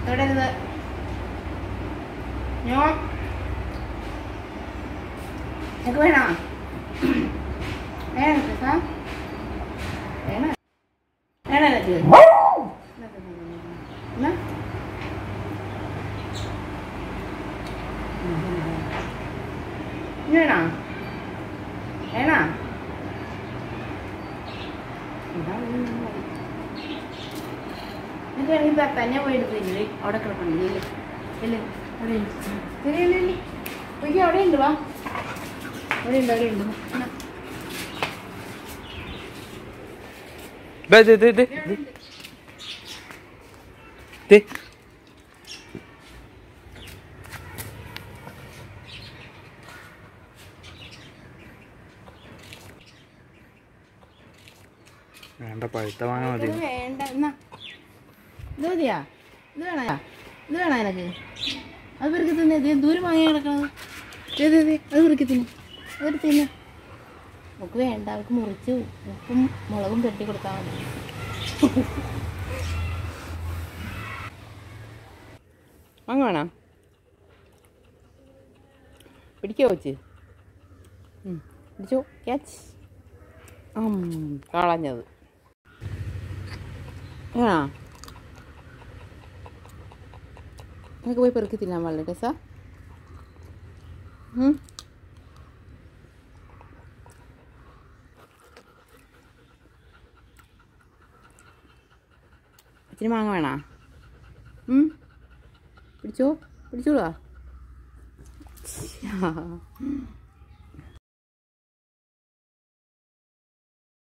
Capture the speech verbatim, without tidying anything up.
തൊടരുത്. ഞാൻ നിനക്ക് വേണോ? വേണം കേട്ടോ. വേണം വേണം എനിക്ക്. എന്നാ വേണോ? വേണോ? നിനക്ക് വേണമെങ്കിൽ തന്നെ പോയി എടുത്തില്ലേ? അവിടെ കിടക്കണില്ലേ? ഇല്ലേ അവിടെ ഉണ്ട്. ശരിയല്ലേ? ഒരിക്കൽ അവിടെ ഉണ്ട്. വാ, അവിടെ ഉണ്ട്, അവിടെ ഉണ്ട്. വേണ്ട, പഴുത്ത മാങ്ങ മതി. വേണ്ട. എന്നാ ഇത് മതിയാ? ഇത് വേണ? ഇത് വേണ എനക്ക്? അത് പെറുക്കി തിന്നെ. ദൂരം വാങ്ങി കിടക്കണത്. അത് പെറുക്കി തിന്നെ. അതൊരു തിന്നെ. നമുക്ക് വേണ്ട. അവർക്ക് മുറിച്ച് ഉപ്പും മുളകും പെട്ടി കൊടുത്താൽ മതി. മാങ്ങ വേണോ? പിടിക്കോ വെച്ച്? പിടിച്ചോ. ക്യാച്ച്. കളഞ്ഞത്. ആ നമുക്ക് പോയി പെറുക്കി തിന്നാൻ പാടില്ല ടേസാ. ഇച്ചിരി മാങ്ങ വേണോ? പിടിച്ചോ, പിടിച്ചോളൂ.